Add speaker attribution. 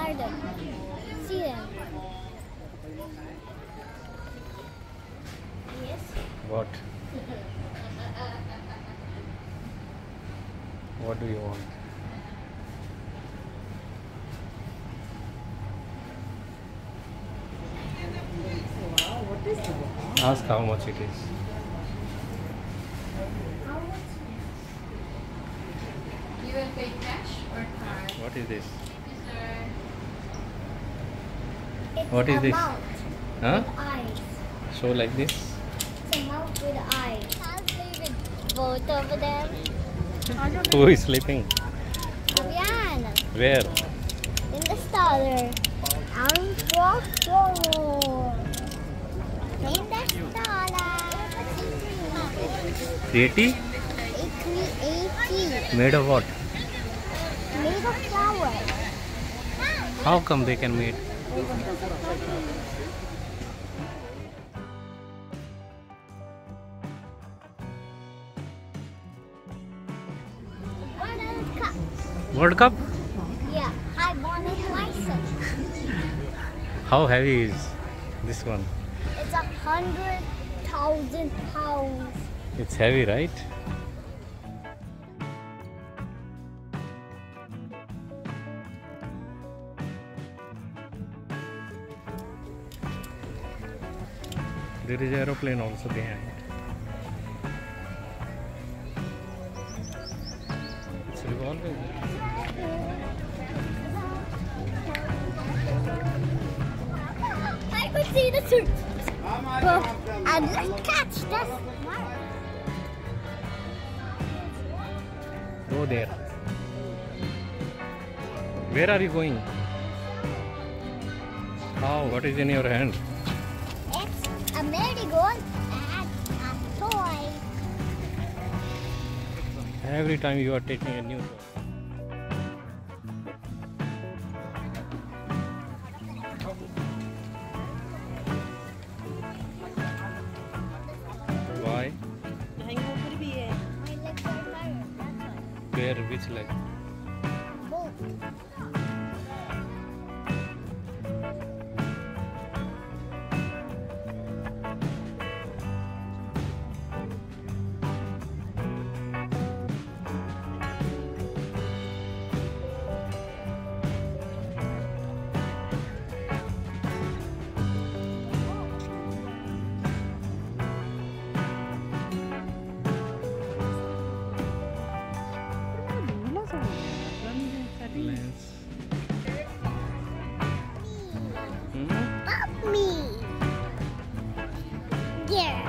Speaker 1: garden. See them. Yes.
Speaker 2: What? What do you want? Ask how much it is.
Speaker 3: You will pay cash or card?
Speaker 2: What is this?
Speaker 1: It's
Speaker 2: What is
Speaker 1: a
Speaker 2: this?
Speaker 1: mount
Speaker 2: Huh?
Speaker 1: with eyes.
Speaker 2: So like this?
Speaker 1: It's a mount with eyes. Both of them.
Speaker 2: Who is sleeping?
Speaker 1: Ayan.
Speaker 2: Where?
Speaker 1: In the stroller. I'm stroller. In the stroller.
Speaker 2: 80?
Speaker 1: Creative.
Speaker 2: Made of what?
Speaker 1: Made of flowers.
Speaker 2: How come they can make?
Speaker 1: World Cup.
Speaker 2: World Cup?
Speaker 1: Yeah, I won a license.
Speaker 2: How heavy is this one?
Speaker 1: It's 100,000 pounds.
Speaker 2: It's heavy, right? There is aeroplane also behind. It's revolving.
Speaker 1: I could see the suit. And let's catch this.
Speaker 2: Go there. Where are you going? Oh, what is in your hand?
Speaker 1: It's a merry-go-round and a toy.
Speaker 2: Every time you are taking a new toy. Why?
Speaker 1: My legs are tired. That's why.
Speaker 2: Where? Which leg?
Speaker 1: Both.
Speaker 2: Lens.
Speaker 1: Help me. Yeah.